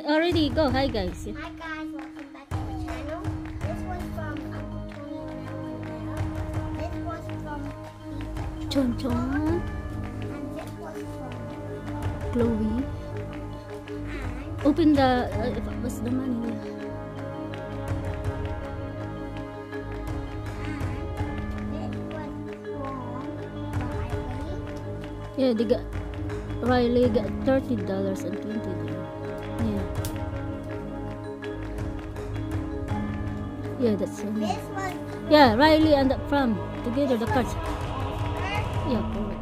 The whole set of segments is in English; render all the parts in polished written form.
already go. Hi guys. Hi guys, welcome back to the channel. This was from Uncle Tony and Leah. This was from Chon Chon. and this was from Chloe. and Open the. What's the money? this was from Riley. Yeah, they got. Riley got $30 and $20. Yeah. Yeah, that's it. This was Yeah, Riley and the Pram together the cards. Yeah, correct.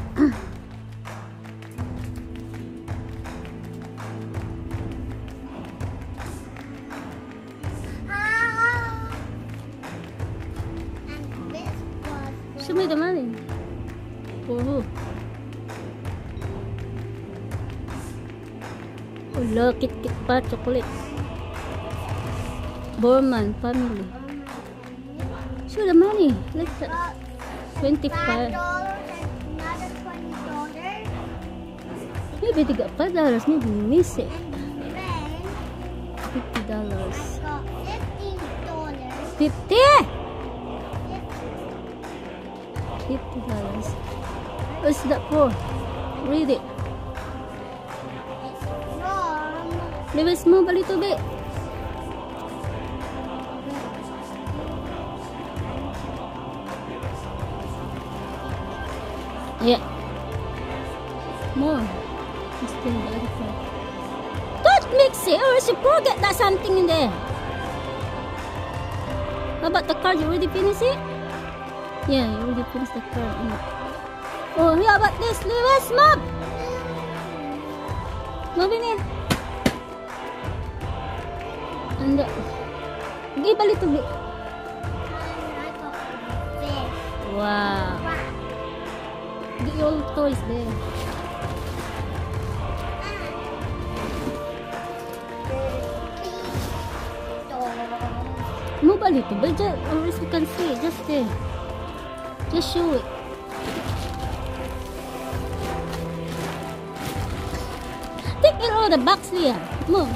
and this was Show me the money. For who? Oh, look, Kit pa, chocolate. Borman family. Show the money. Let's $25. $5 and another $20. Maybe they got $5. Maybe we miss it. And then $50. I got $15. 50? $50. What's that for? Read it. It's from Maybe it's move a little bit. Yeah. More. Still the other part. Don't mix it or else you forget that something in there. How about the card? You already finished it? Yeah, you already finished the card. Oh, how about this? Lewis, move! Move in here. And give a little bit. I got fish. Wow. The old toys there. Move a little bit, or else we can see it. Just there. Just show it. Take it all the box, Leah. Move.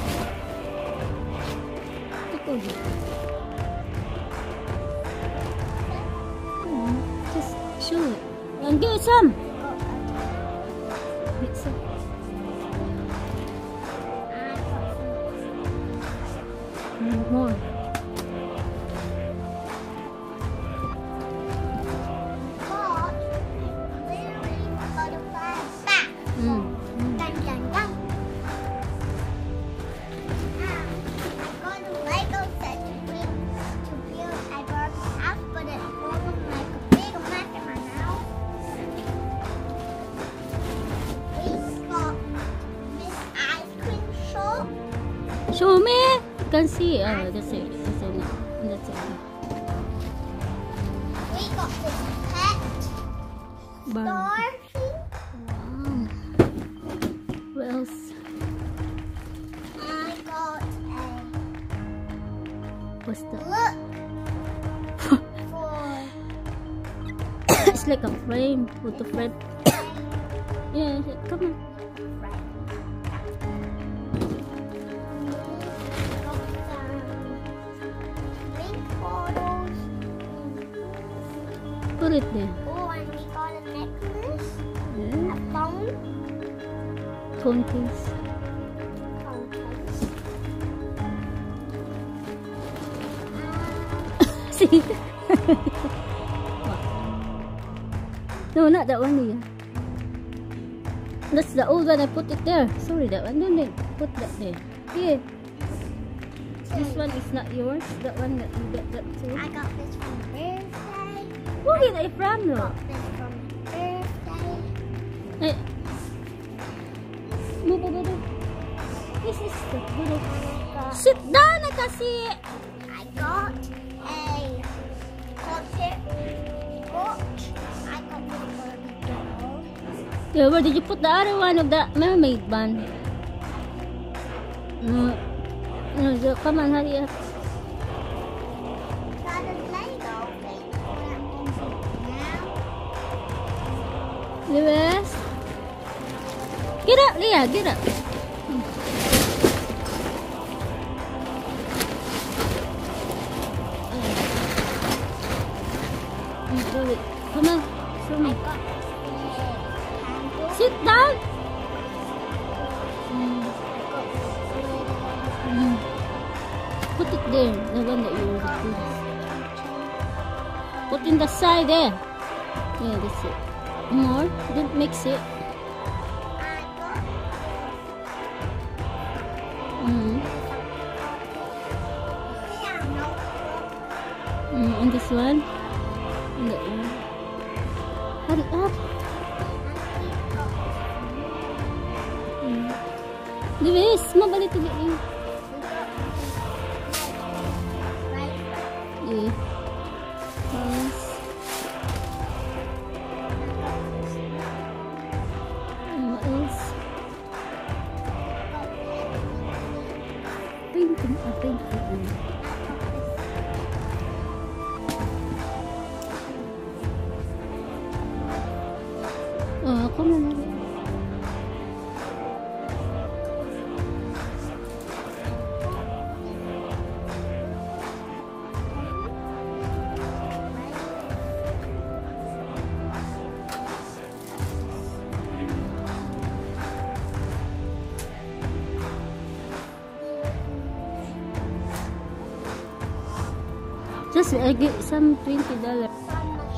Take all the. Just show it. And give it some. Get some. More. Show me. You can see. Oh, that's it. That's it. That's it. We got this pet Bar. Dorothy. Wow. What else? I got a What's that? look for It's like a frame. Photo frame. Yeah, come on. Put it there. Oh, and we got a necklace, Yeah. a phone, Phone case. See? No, not that one, Leah. That's the old one. I put it there. Sorry, that one. Don't put that there. Here. This one is not yours. That one that you get that too. I got this from birthday. Who get it from, no? Got this from birthday. Hey. Move over. This is the good. Sit down, kasi. I got a concert watch. I got this Barbie doll. Yeah, where did you put the other one of the mermaid band? No, no, come on, hurry up. Got a Lego thing for that now. Lewis, get up, Leah, get up. it down. Put it there, the one that you already put. Put in the side there. Yeah, that's it. More. Don't mix it. And this one. And that one. Hurry up. Luis, mabalik to get you. Yeah. Yes. And what else? Painting. Painting. Oh, come on. Just get some $20.